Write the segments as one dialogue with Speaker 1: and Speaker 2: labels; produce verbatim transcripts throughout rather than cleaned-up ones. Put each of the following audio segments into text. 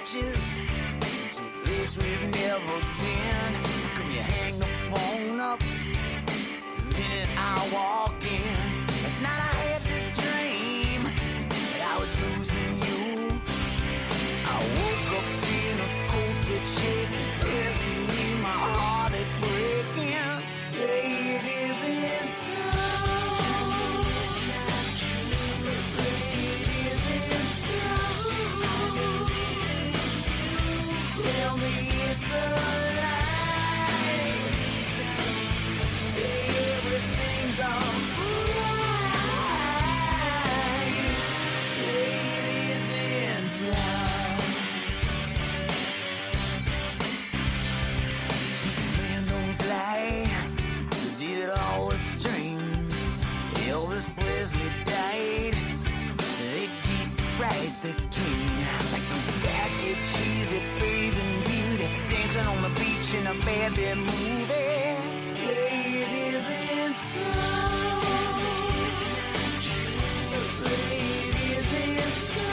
Speaker 1: beaches, some place we've never been. Come you hang the phone up the minute I walk in. Last night I had this dream that I was losing you. I woke up in a cold sweat shaking, resting me, my heart is breaking. Say it isn't so. Say it isn't so. Tell me it's a lie. Say everything's alright. Say it isn't so. Man don't fly, did it all with strings. Elvis Presley died, they deep fried the king. Like some tacky, cheesy bathing beauty, dancing on the beach in a bad, bad movie. Say it isn't so. Say it isn't so.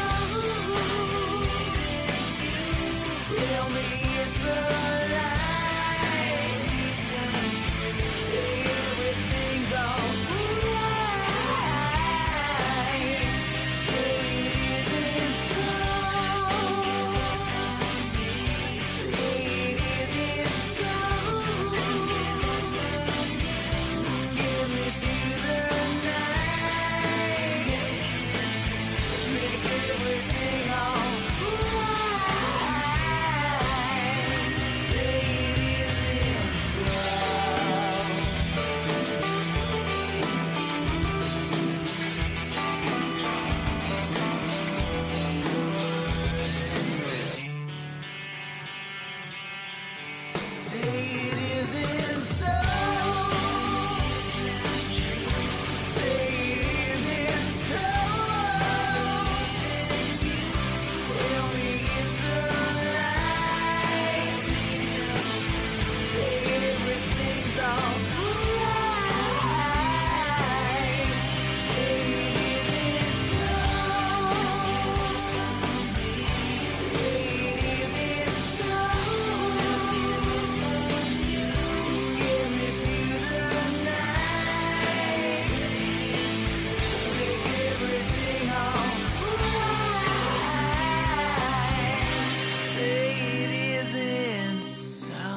Speaker 1: Tell me it's a lie. Say everything's alright. Say it isn't so. Say it isn't so. Get me through the night. Make everything alright. Say it isn't so. Say it isn't so. Say it isn't so. Tell me it's a lie. Say everything's alright. Say it isn't so. Say it isn't so. Get me through the night. Make everything alright. Say it isn't so.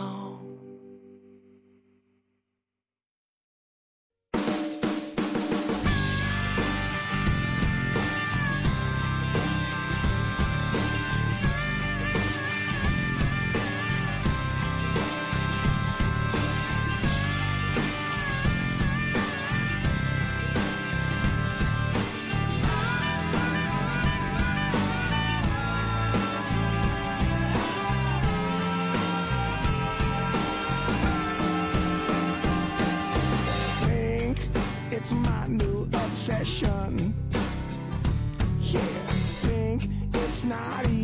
Speaker 2: Think it's my new obsession. Yeah, think it's not